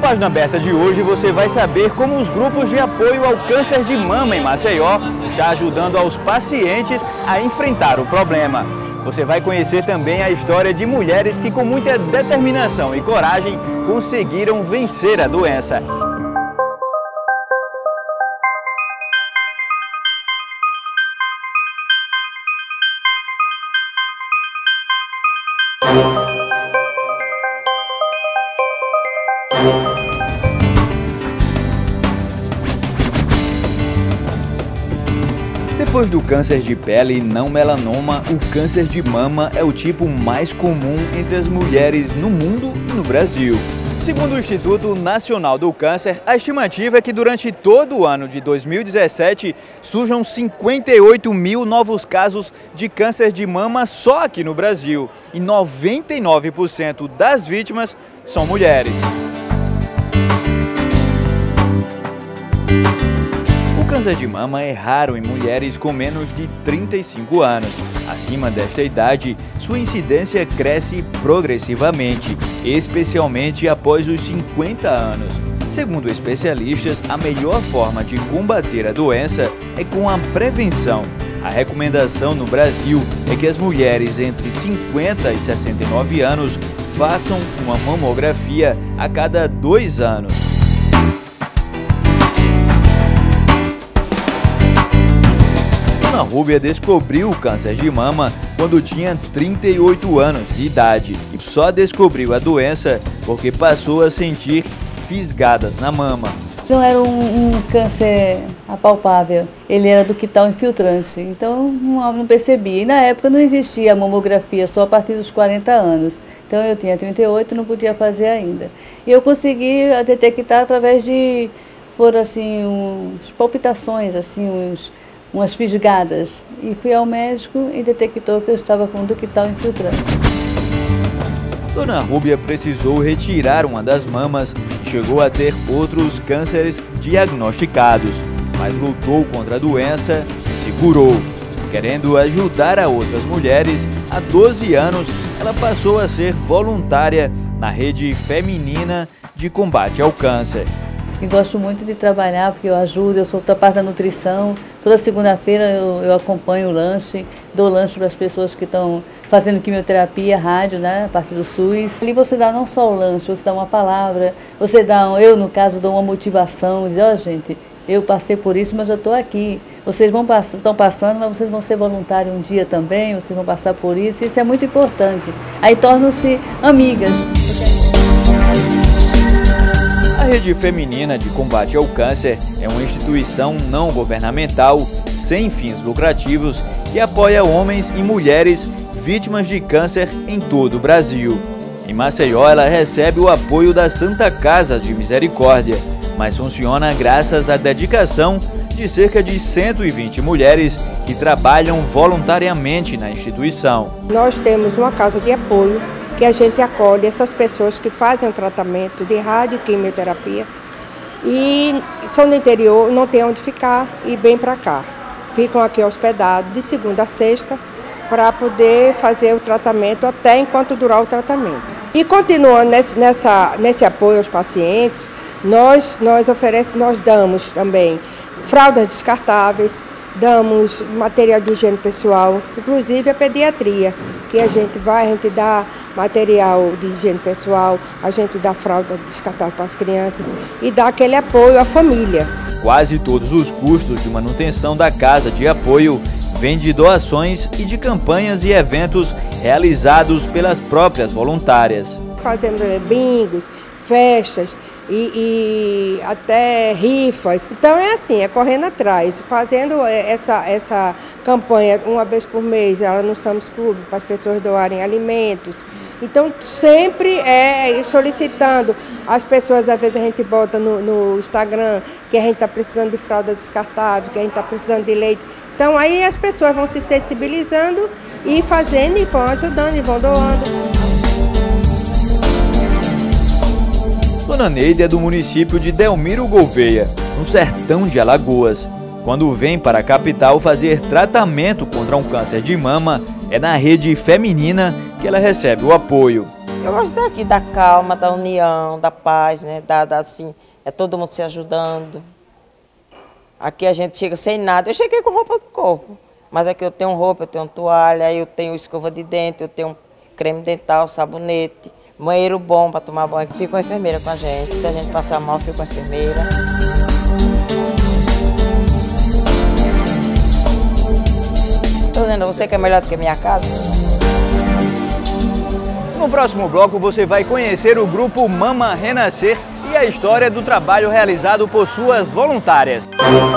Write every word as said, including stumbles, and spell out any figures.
Página Aberta de hoje você vai saber como os grupos de apoio ao câncer de mama em Maceió está ajudando aos pacientes a enfrentar o problema. Você vai conhecer também a história de mulheres que com muita determinação e coragem conseguiram vencer a doença. Depois do câncer de pele não melanoma, o câncer de mama é o tipo mais comum entre as mulheres no mundo e no Brasil. Segundo o Instituto Nacional do Câncer, a estimativa é que durante todo o ano de dois mil e dezessete surjam cinquenta e oito mil novos casos de câncer de mama só aqui no Brasil. E noventa e nove por cento das vítimas são mulheres. O câncer de mama é raro em mulheres com menos de trinta e cinco anos. Acima desta idade, sua incidência cresce progressivamente, especialmente após os cinquenta anos. Segundo especialistas, a melhor forma de combater a doença é com a prevenção. A recomendação no Brasil é que as mulheres entre cinquenta e sessenta e nove anos façam uma mamografia a cada dois anos. Dona Rúbia descobriu o câncer de mama quando tinha trinta e oito anos de idade e só descobriu a doença porque passou a sentir fisgadas na mama. Não era um, um câncer apalpável, ele era do quital infiltrante, então não, não percebia. E na época não existia a mamografia só a partir dos quarenta anos, então eu tinha trinta e oito e não podia fazer ainda. E eu consegui detectar através de, foram assim, uns palpitações, assim, uns... umas fisgadas, e fui ao médico e detectou que eu estava com ductal infiltrante. Dona Rúbia precisou retirar uma das mamas e chegou a ter outros cânceres diagnosticados, mas lutou contra a doença e se curou. Querendo ajudar a outras mulheres, há doze anos ela passou a ser voluntária na Rede Feminina de Combate ao Câncer. E gosto muito de trabalhar porque eu ajudo, eu sou da parte da nutrição. Toda segunda-feira eu, eu acompanho o lanche, dou lanche para as pessoas que estão fazendo quimioterapia, rádio, né, a parte do SUS. Ali você dá não só o lanche, você dá uma palavra, você dá, um, eu no caso dou uma motivação, dizer, ó oh, gente, eu passei por isso, mas eu estou aqui. Vocês vão pass estão passando, mas vocês vão ser voluntários um dia também, vocês vão passar por isso, isso é muito importante. Aí tornam-se amigas. A Rede Feminina de Combate ao Câncer é uma instituição não governamental, sem fins lucrativos, que apoia homens e mulheres vítimas de câncer em todo o Brasil. Em Maceió, ela recebe o apoio da Santa Casa de Misericórdia, mas funciona graças à dedicação de cerca de cento e vinte mulheres que trabalham voluntariamente na instituição. Nós temos uma casa de apoio que a gente acolhe essas pessoas que fazem o tratamento de radioquimioterapia e são do interior, não tem onde ficar e vêm para cá. Ficam aqui hospedados de segunda a sexta para poder fazer o tratamento até enquanto durar o tratamento. E continuando nesse, nessa, nesse apoio aos pacientes, nós, nós, oferecemos, nós damos também fraldas descartáveis, damos material de higiene pessoal, inclusive a pediatria, que a gente vai, a gente dá material de higiene pessoal, a gente dá fralda descartável para as crianças e dá aquele apoio à família. Quase todos os custos de manutenção da casa de apoio vêm de doações e de campanhas e eventos realizados pelas próprias voluntárias. Fazemos bingos, festas e, e até rifas. Então é assim, é correndo atrás, fazendo essa, essa campanha uma vez por mês, ela no Sam's Club, para as pessoas doarem alimentos. Então sempre é solicitando as pessoas, às vezes a gente bota no, no Instagram que a gente está precisando de fralda descartável, que a gente está precisando de leite. Então aí as pessoas vão se sensibilizando e fazendo e vão ajudando e vão doando. Dona Neide é do município de Delmiro Gouveia, no sertão de Alagoas. Quando vem para a capital fazer tratamento contra um câncer de mama, é na Rede Feminina que ela recebe o apoio. Eu gosto daqui, da calma, da união, da paz, né? Da, da, assim, é todo mundo se ajudando. Aqui a gente chega sem nada. Eu cheguei com roupa do corpo, mas aqui eu tenho roupa, eu tenho toalha, eu tenho escova de dente, eu tenho creme dental, sabonete, banheiro bom para tomar banho. Fica uma enfermeira com a gente. Se a gente passar mal, fica uma enfermeira. Estou dizendo a você que é melhor do que a minha casa. No próximo bloco você vai conhecer o grupo Mama Renascer e a história do trabalho realizado por suas voluntárias.